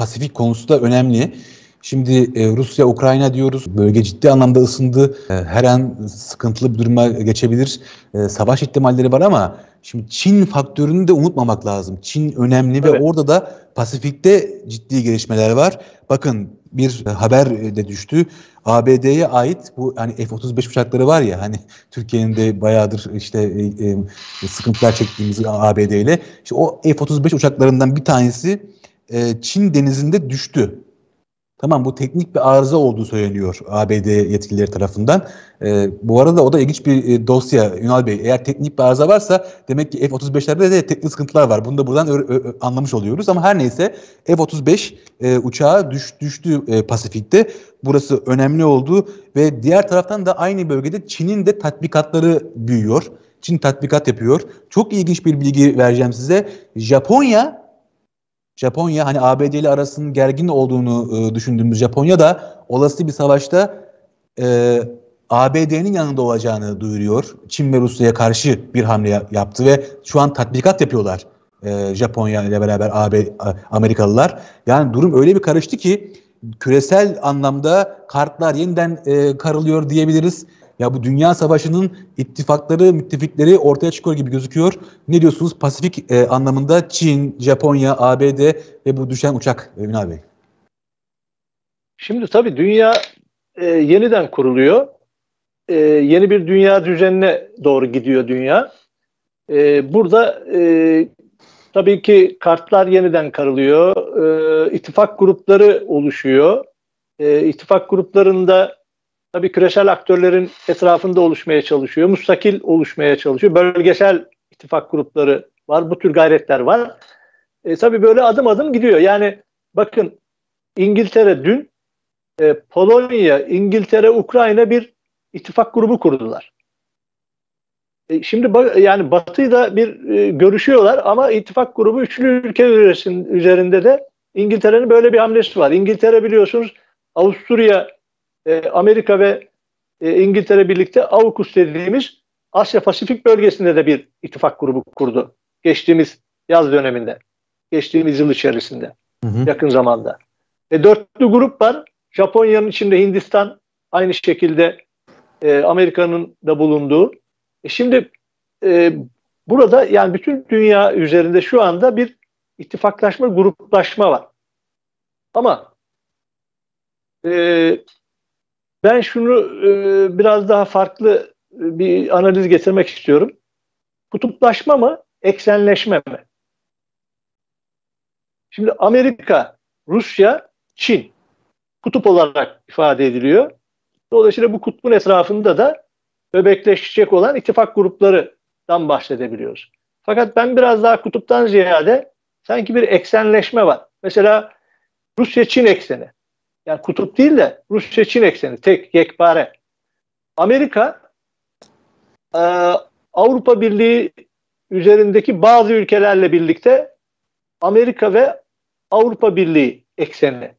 Pasifik konusu da önemli. Şimdi Rusya, Ukrayna diyoruz. Bölge ciddi anlamda ısındı. Her an sıkıntılı bir duruma geçebilir. Savaş ihtimalleri var ama şimdi Çin faktörünü de unutmamak lazım. Çin önemli ve Evet. orada da Pasifik'te ciddi gelişmeler var. Bakın bir haber de düştü. ABD'ye ait bu hani F-35 uçakları var ya, hani Türkiye'nin de bayağıdır işte sıkıntılar çektiğimiz ABD ile. İşte o F-35 uçaklarından bir tanesi Çin denizinde düştü. Tamam, bu teknik bir arıza olduğu söyleniyor ABD yetkilileri tarafından. Bu arada o da ilginç bir dosya Ünal Bey. Eğer teknik bir arıza varsa demek ki F-35'lerde de teknik sıkıntılar var. Bunu da buradan anlamış oluyoruz. Ama her neyse F-35 uçağı düştü Pasifik'te. Burası önemli oldu ve diğer taraftan da aynı bölgede Çin'in de tatbikatları büyüyor. Çin tatbikat yapıyor. Çok ilginç bir bilgi vereceğim size. Japonya hani ABD ile arasının gergin olduğunu düşündüğümüz Japonya da olası bir savaşta ABD'nin yanında olacağını duyuruyor. Çin ve Rusya'ya karşı bir hamle yaptı ve şu an tatbikat yapıyorlar Japonya ile beraber Amerikalılar. Yani durum öyle bir karıştı ki küresel anlamda kartlar yeniden karılıyor diyebiliriz. Ya bu dünya savaşının ittifakları, müttefikleri ortaya çıkıyor gibi gözüküyor. Ne diyorsunuz Pasifik anlamında Çin, Japonya, ABD ve bu düşen uçak Ünal Bey? Şimdi tabii dünya yeniden kuruluyor. Yeni bir dünya düzenine doğru gidiyor dünya. Burada tabii ki kartlar yeniden karılıyor. İttifak grupları oluşuyor. İttifak gruplarında tabii küresel aktörlerin etrafında oluşmaya çalışıyor. Müstakil oluşmaya çalışıyor. Bölgesel ittifak grupları var. Bu tür gayretler var. Tabii böyle adım adım gidiyor. Yani bakın İngiltere dün Polonya, İngiltere, Ukrayna bir ittifak grubu kurdular. Şimdi yani Batı'yla bir görüşüyorlar ama ittifak grubu üçlü ülke üzerinde de İngiltere'nin böyle bir hamlesi var. İngiltere biliyorsunuz Avusturya, Amerika ve İngiltere birlikte AUKUS dediğimiz Asya Pasifik bölgesinde de bir ittifak grubu kurdu. Geçtiğimiz yaz döneminde. Geçtiğimiz yıl içerisinde. Hı hı. Yakın zamanda. Dörtlü grup var. Japonya'nın içinde Hindistan, aynı şekilde Amerika'nın da bulunduğu. Şimdi burada yani bütün dünya üzerinde şu anda bir ittifaklaşma, gruplaşma var. Ama ben şunu biraz daha farklı bir analiz getirmek istiyorum. Kutuplaşma mı, eksenleşme mi? Şimdi Amerika, Rusya, Çin kutup olarak ifade ediliyor. Dolayısıyla bu kutbun etrafında da böbekleşecek olan ittifak gruplarından bahsedebiliyoruz. Fakat ben biraz daha kutuptan ziyade sanki bir eksenleşme var. Mesela Rusya-Çin ekseni. Yani kutup değil de Rusya-Çin ekseni. Tek, yekpare. Amerika Avrupa Birliği üzerindeki bazı ülkelerle birlikte Amerika ve Avrupa Birliği ekseni.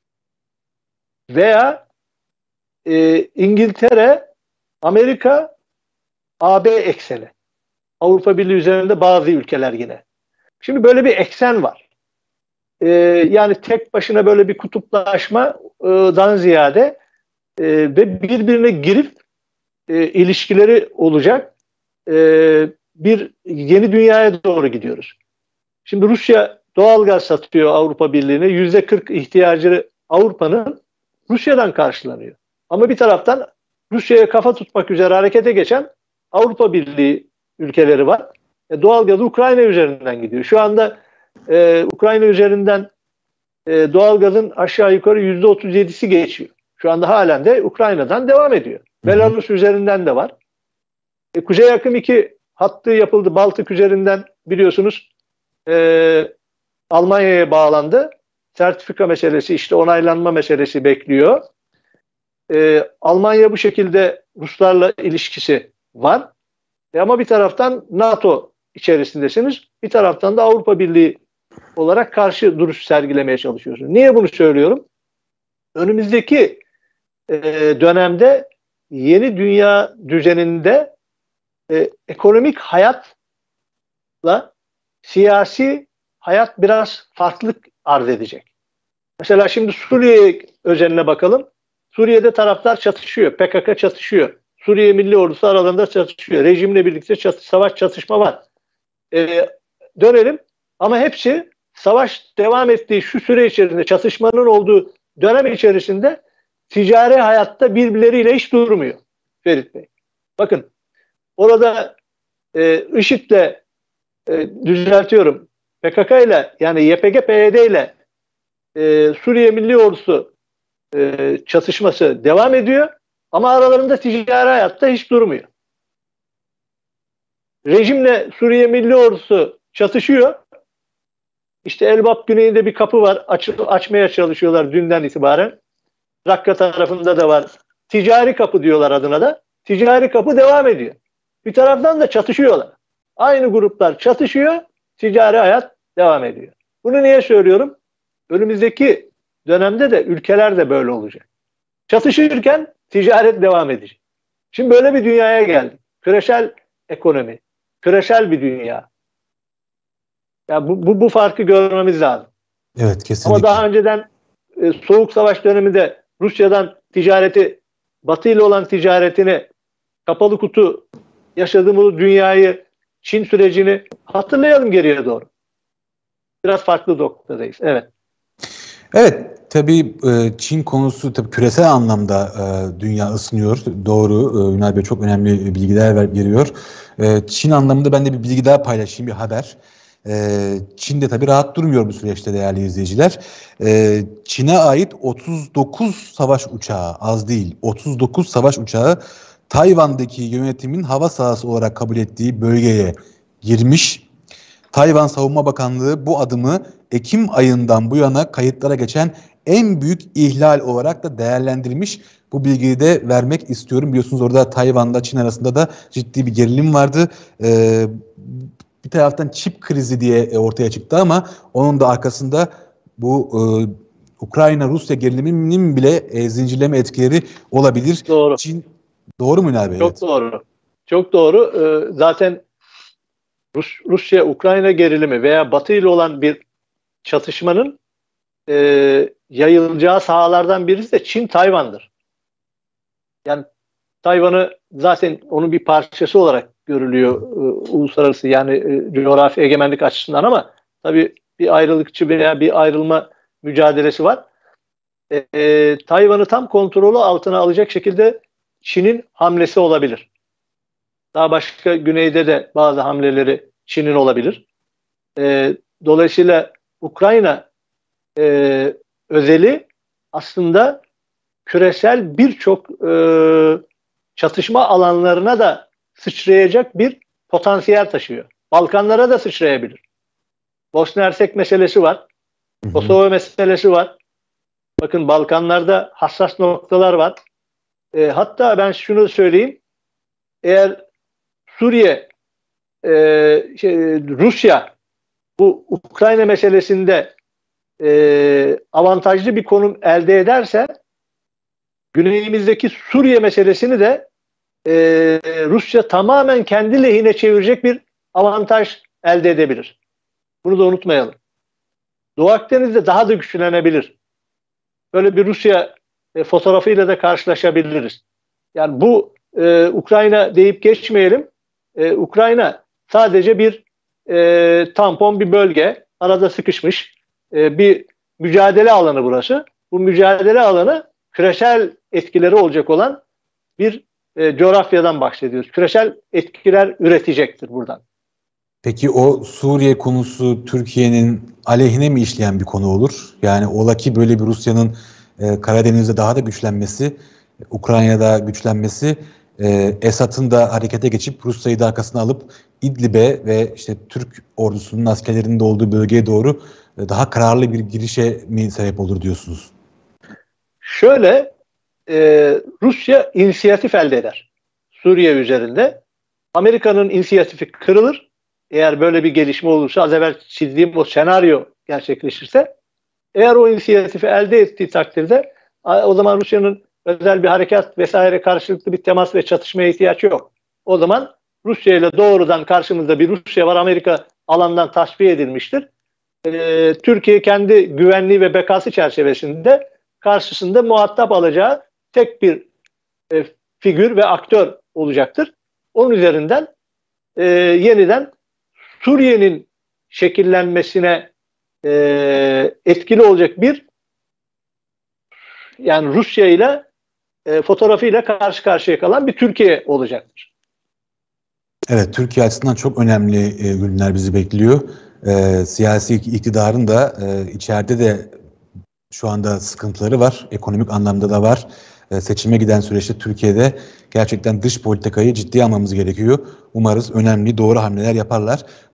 Veya İngiltere, Amerika, AB ekseni. Avrupa Birliği üzerinde bazı ülkeler yine. Şimdi böyle bir eksen var. Yani tek başına böyle bir kutuplaşmadan ziyade ve birbirine girip ilişkileri olacak bir yeni dünyaya doğru gidiyoruz. Şimdi Rusya doğalgaz satıyor Avrupa Birliği'ne. %40 ihtiyacı Avrupa'nın Rusya'dan karşılanıyor. Ama bir taraftan Rusya'ya kafa tutmak üzere harekete geçen Avrupa Birliği ülkeleri var. Doğalgaz Ukrayna üzerinden gidiyor. Şu anda Ukrayna üzerinden doğalgazın aşağı yukarı %37'si geçiyor. Şu anda halen de Ukrayna'dan devam ediyor. Belarus üzerinden de var. Kuzey Akım 2 hattı yapıldı. Baltık üzerinden biliyorsunuz Almanya'ya bağlandı. Sertifika meselesi, işte onaylanma meselesi bekliyor. Almanya bu şekilde Ruslarla ilişkisi var. Ama bir taraftan NATO içerisindesiniz. Bir taraftan da Avrupa Birliği olarak karşı duruş sergilemeye çalışıyorsunuz. Niye bunu söylüyorum? Önümüzdeki dönemde yeni dünya düzeninde ekonomik hayatla siyasi hayat biraz farklılık arz edecek. Mesela şimdi Suriye özeline bakalım. Suriye'de taraflar çatışıyor. PKK çatışıyor. Suriye Milli Ordusu aralarında çatışıyor. Rejimle birlikte savaş çatışma var. Dönelim. Ama hepsi savaş devam ettiği şu süre içerisinde, çatışmanın olduğu dönem içerisinde ticari hayatta birbirleriyle hiç durmuyor Ferit Bey. Bakın orada IŞİD'le düzeltiyorum. PKK ile yani YPG-PYD ile Suriye Milli Ordusu çatışması devam ediyor ama aralarında ticari hayatta hiç durmuyor. Rejimle Suriye Milli Ordusu çatışıyor. İşte Elbap güneyinde bir kapı var. Açmaya çalışıyorlar dünden itibaren. Rakka tarafında da var. Ticari kapı diyorlar adına da. Ticari kapı devam ediyor. Bir taraftan da çatışıyorlar. Aynı gruplar çatışıyor. Ticari hayat devam ediyor. Bunu niye söylüyorum? Önümüzdeki dönemde de ülkeler de böyle olacak. Çatışırken ticaret devam edecek. Şimdi böyle bir dünyaya geldik. Küresel ekonomi, küresel bir dünya. Ya bu farkı görmemiz lazım. Evet, kesinlikle. Ama daha önceden Soğuk Savaş döneminde Rusya'dan ticareti, Batı ile olan ticaretini, kapalı kutu yaşadığımız dünyayı, Çin sürecini hatırlayalım geriye doğru. Biraz farklı noktadayız. Evet. Evet, tabii Çin konusu tabii küresel anlamda dünya ısınıyor. Doğru, Ünal Bey çok önemli bilgiler veriyor. Çin anlamında ben de bir bilgi daha paylaşayım, bir haber. Çin de tabii rahat durmuyor bu süreçte değerli izleyiciler. Çin'e ait 39 savaş uçağı, az değil, 39 savaş uçağı Tayvan'daki yönetimin hava sahası olarak kabul ettiği bölgeye girmiş. Tayvan Savunma Bakanlığı bu adımı Ekim ayından bu yana kayıtlara geçen en büyük ihlal olarak da değerlendirmiş. Bu bilgiyi de vermek istiyorum. Biliyorsunuz orada Tayvan'da Çin arasında da ciddi bir gerilim vardı. Bir taraftan çip krizi diye ortaya çıktı ama onun da arkasında bu Ukrayna-Rusya geriliminin bile zincirleme etkileri olabilir. Doğru. Çin, doğru mu Ünal Bey? Çok evet. Doğru. Çok doğru. Zaten Rusya-Ukrayna gerilimi veya Batı ile olan bir çatışmanın yayılacağı sahalardan birisi de Çin-Tayvan'dır. Yani Tayvan'ı zaten onun bir parçası olarak görülüyor uluslararası yani coğrafi egemenlik açısından ama tabii bir ayrılıkçı veya bir ayrılma mücadelesi var. Tayvan'ı tam kontrolü altına alacak şekilde Çin'in hamlesi olabilir. Daha başka güneyde de bazı hamleleri Çin'in olabilir. Dolayısıyla Ukrayna özeli aslında küresel birçok çatışma alanlarına da sıçrayacak bir potansiyel taşıyor. Balkanlara da sıçrayabilir. Bosna Hersek meselesi var. Kosova meselesi var. Bakın Balkanlarda hassas noktalar var. Hatta ben şunu söyleyeyim. Eğer Suriye, Rusya bu Ukrayna meselesinde avantajlı bir konum elde ederse güneyimizdeki Suriye meselesini de Rusya tamamen kendi lehine çevirecek bir avantaj elde edebilir. Bunu da unutmayalım. Doğu Akdeniz'de daha da güçlenebilir. Böyle bir Rusya fotoğrafıyla da karşılaşabiliriz. Yani bu Ukrayna deyip geçmeyelim. Ukrayna sadece bir tampon bir bölge. Arada sıkışmış bir mücadele alanı burası. Bu mücadele alanı küresel etkileri olacak olan bir coğrafyadan bahsediyoruz. Küresel etkiler üretecektir buradan. Peki o Suriye konusu Türkiye'nin aleyhine mi işleyen bir konu olur? Yani ola ki böyle bir Rusya'nın Karadeniz'de daha da güçlenmesi, Ukrayna'da güçlenmesi, Esad'ın da harekete geçip Rusya'yı da arkasına alıp İdlib'e ve işte Türk ordusunun askerlerinin de olduğu bölgeye doğru daha kararlı bir girişe mi sebep olur diyorsunuz? Şöyle, Rusya inisiyatif elde eder Suriye üzerinde. Amerika'nın inisiyatifi kırılır. Eğer böyle bir gelişme olursa, az evvel çizdiğim o senaryo gerçekleşirse, eğer o inisiyatifi elde ettiği takdirde o zaman Rusya'nın özel bir harekat vesaire karşılıklı bir temas ve çatışmaya ihtiyaç yok. O zaman Rusya ile doğrudan karşımızda bir Rusya var. Amerika alandan tasfiye edilmiştir. Türkiye kendi güvenliği ve bekası çerçevesinde karşısında muhatap alacağı tek bir figür ve aktör olacaktır. Onun üzerinden yeniden Suriye'nin şekillenmesine etkili olacak bir, yani Rusya ile fotoğrafıyla karşı karşıya kalan bir Türkiye olacaktır. Evet, Türkiye açısından çok önemli günler bizi bekliyor. Siyasi iktidarın da içeride de şu anda sıkıntıları var. Ekonomik anlamda da var. Seçime giden süreçte Türkiye'de gerçekten dış politikayı ciddiye almamız gerekiyor. Umarız önemli, doğru hamleler yaparlar.